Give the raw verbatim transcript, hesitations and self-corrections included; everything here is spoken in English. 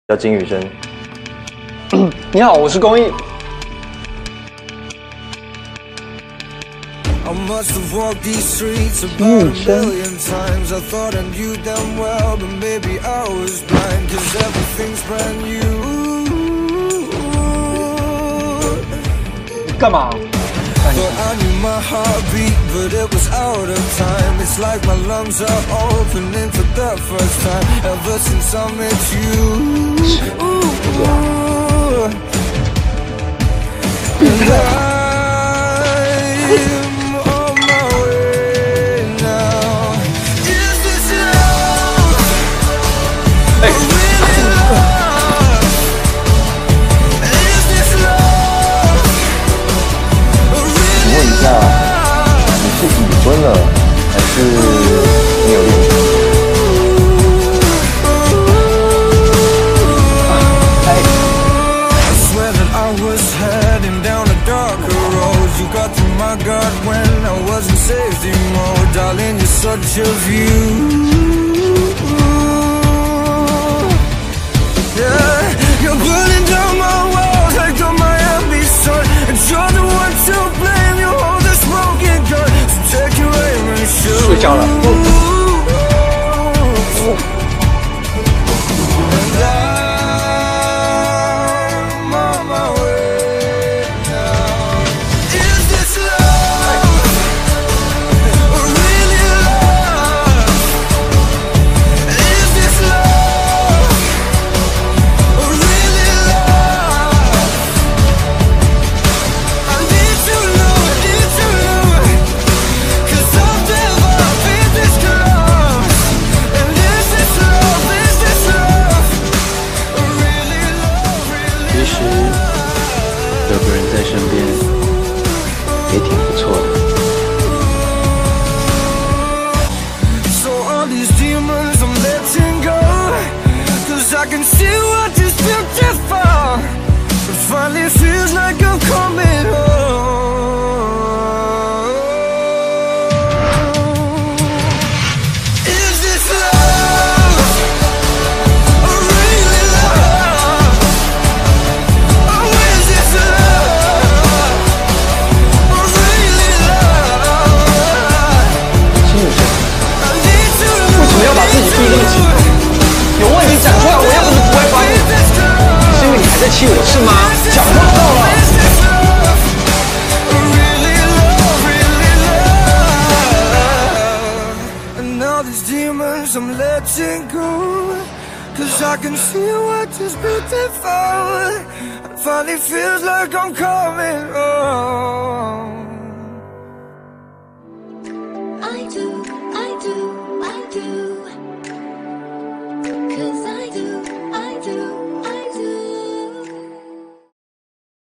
叫金宇轩。 你好，我是公益。 I must have walked these streets about a million times. I thought I knew them well, but maybe I was blind, 'cause everything's brand new. 干嘛？ Thought I knew my heartbeat, but it was out of time. It's like my lungs are opening for the first time ever since I met you. And I 婚了，还是你有恋情？哎。 I swear that I was heading down a darker road. You got to my guard when I was in safety mode. Darling, you're such a view. Yeah, you're burning down my walls like the Miami sun, and you're the one to blame. You hold this smoking gun. Take your aim and shoot. 睡觉了。 And I'm on my way now. Is this love? Or really love? Is this love? Or really love? I need to know, I need to know. 'Cause I've never been this close. And is this love, is this love? Really love, really 其实有个人在身边也挺不错的。 So all these demons I'm letting go, 'cause I can see what is beautiful. It finally feels like I'm coming home. Is this love? Or really love? Oh, is this love? Or really love? 金宇轩， I need to 为什么要把自己逼那么紧？有问题讲出来，我又不是不会帮你。是因为你还在气我是吗？讲话够了。 Demons I'm letting go, 'cause I can see what is beautiful. It finally feels like I'm coming home. I do.